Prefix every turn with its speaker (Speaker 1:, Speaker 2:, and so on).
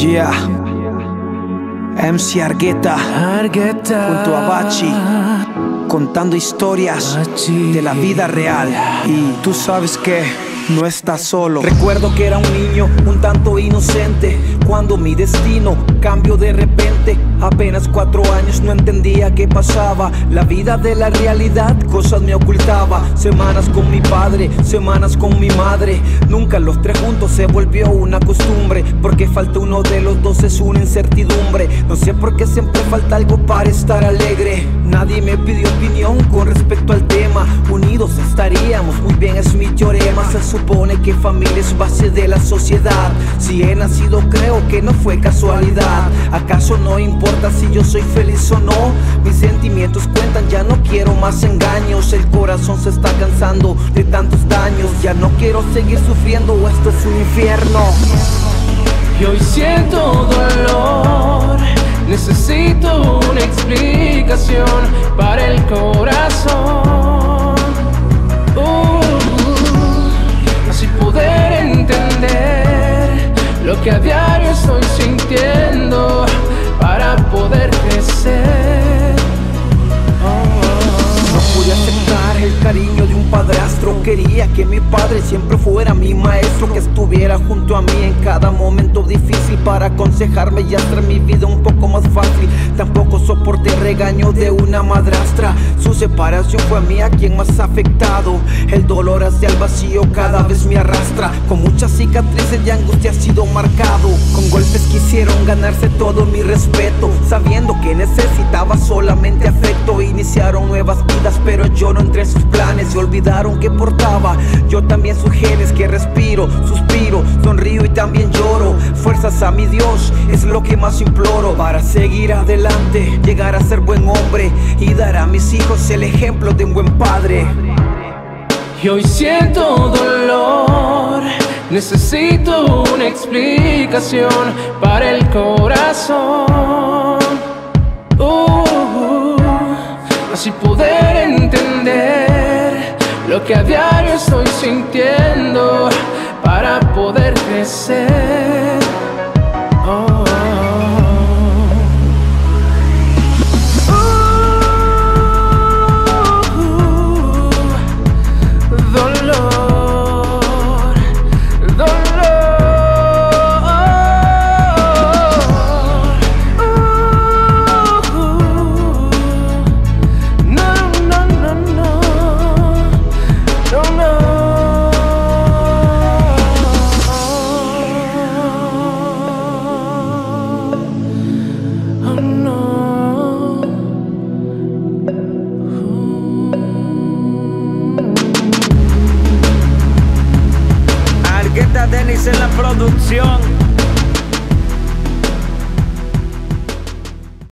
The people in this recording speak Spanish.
Speaker 1: Yeah, MC Argueta junto a Bachi, contando historias de la vida real. Y tú sabes que no estás solo. Recuerdo que era un niño un tanto inocente cuando mi destino cambió de repente. Apenas 4 años, no entendía qué pasaba. La vida de la realidad, cosas me ocultaba. Semanas con mi padre, semanas con mi madre. Nunca los tres juntos se volvió una costumbre, porque falta uno de los dos es una incertidumbre. No sé por qué siempre falta algo para estar alegre. Nadie me pidió opinión con respecto al tema. Unidos estaríamos, muy bien es mi teorema. Se supone que familia es base de la sociedad. Si he nacido creo que no fue casualidad. ¿Acaso no importa si yo soy feliz o no? Mis sentimientos cuentan, ya no quiero más engaños. El corazón se está cansando de tantos daños. Ya no quiero seguir sufriendo, esto es un infierno.
Speaker 2: Y hoy siento dolor, necesito una explicación para el corazón. Así poder entender lo que a diario estoy sintiendo para poder crecer.
Speaker 1: No pude aceptar el cariño de un padrastro. Quería que mi padre siempre fuera mi maestro, que estuviera junto a mí en cada momento difícil para aconsejarme y hacer mi vida un poco más fácil. Tampoco soporté el regaño de una madrastra. Su separación fue a mí a quien más afectado. El dolor hacia el vacío cada vez me arrastra. Con muchas cicatrices de angustia he sido marcado. Con golpes quisieron ganarse todo mi respeto, sabiendo que necesitaba solamente afecto. Iniciaron nuevas vidas, pero yo no entré en sus planes. Se olvidaron que portaba yo también sus genes, que respiro, suspiro, sonrío y también lloro. Fuerzas a mi Dios es lo que más imploro, para seguir adelante, llegar a ser buen hombre y dar a mis hijos el ejemplo de un buen padre.
Speaker 2: Y hoy siento dolor, necesito una explicación para el corazón. Así poder entender lo que a diario estoy sintiendo para poder crecer.
Speaker 1: Argueta Dennis en la producción.